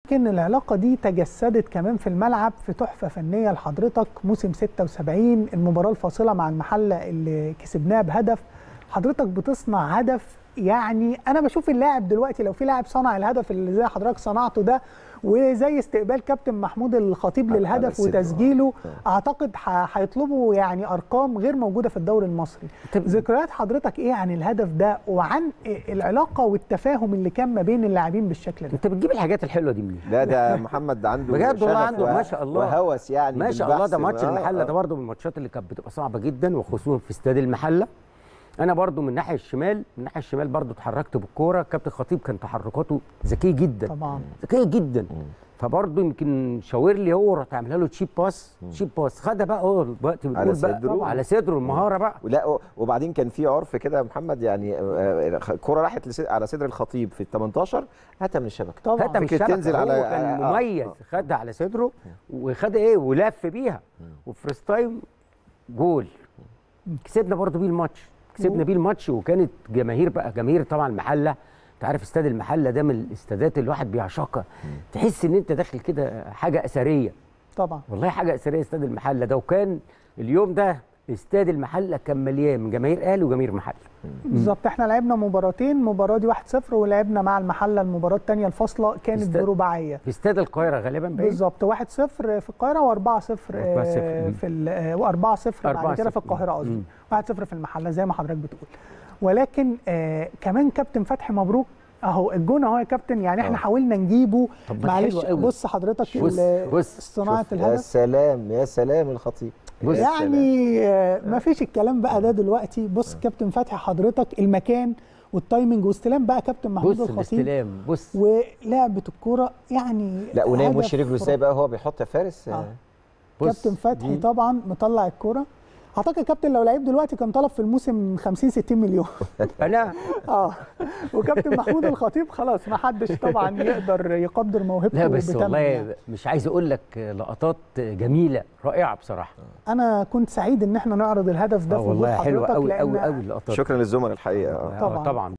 يمكن العلاقه دي تجسدت كمان في الملعب في تحفه فنيه لحضرتك موسم 76 المباراه الفاصله مع المحله اللي كسبناها بهدف. حضرتك بتصنع هدف، يعني انا بشوف اللاعب دلوقتي لو في لاعب صنع الهدف اللي زي حضرتك صنعته ده وزي استقبال كابتن محمود الخطيب للهدف وتسجيله، اعتقد هيطلبوا يعني ارقام غير موجوده في الدوري المصري. ذكريات حضرتك ايه عن الهدف ده وعن العلاقه والتفاهم اللي كان ما بين اللاعبين بالشكل ده؟ انت بتجيب الحاجات الحلوه دي منين؟ لا ده محمد عنده بجد والله عنده ما شاء الله وهوس يعني ما شاء الله. ده ماتش المحله ده برده من الماتشات اللي كانت بتبقى صعبه جدا، وخصوصا في استاد المحله. انا برضو من الناحيه الشمال برضو اتحركت بالكوره. كابتن خطيب كان تحركاته ذكيه جدا طبعا، ذكيه جدا. فبرضو يمكن شاور لي هو، رحت عاملها له تشيب باس خدها بقى هو دلوقتي بنقول بقى على صدره المهاره بقى. لا وبعدين كان في عرف كده يا محمد، يعني الكوره راحت على صدر الخطيب في ال 18 هاتها من الشبكه طبعا هاتها من الشبكه. تنزل على كان مميز خدها على صدره وخد ولف بيها وفريست تايم جول. كسبنا برضو بيه الماتش. وكانت جماهير طبعا المحله. انت عارف استاد المحله ده من الاستادات اللي الواحد بيعشقها، تحس ان انت داخل كده حاجه اثريه. طبعا والله حاجه اثريه استاد المحله ده. وكان اليوم ده استاد المحله كان مليان من جماهير اهلي وجماهير محله. بالظبط. احنا لعبنا مباراتين، المباراه دي 1-0 ولعبنا مع المحله المباراه الثانيه الفاصله كانت برباعيه في استاد القاهره غالبا. بالظبط 1-0 في القاهره و4-0 في 4-0 بعد كده في القاهره قصدي 1-0 في المحله زي ما حضرتك بتقول. ولكن كمان كابتن فتحي مبروك اهو الجون اهو يا كابتن، يعني احنا حاولنا نجيبه. معلش بص حضرتك صناعه الهدف. يا سلام يا سلام الخطيب يعني ما فيش الكلام بقى ده دلوقتي. بص كابتن فتحي حضرتك المكان والتايمنج واستلام بقى كابتن محمود الخطيب. بص ولعبه الكوره يعني. لا ونايم وش رجله ازاي بقى هو بيحط يا فارس. كابتن فتحي طبعا مطلع الكوره. اعتقد كابتن لو لعيب دلوقتي كان طلب في الموسم 50-60 مليون. انا وكابتن محمود الخطيب خلاص ما حدش طبعا يقدر يقدر موهبته. لا بس والله يعني مش عايز اقول لك لقطات جميله رائعه بصراحه. انا كنت سعيد ان احنا نعرض الهدف ده في والله حلو قوي قوي قوي اللقطات. شكرا للزملاء الحقيقه. طبعا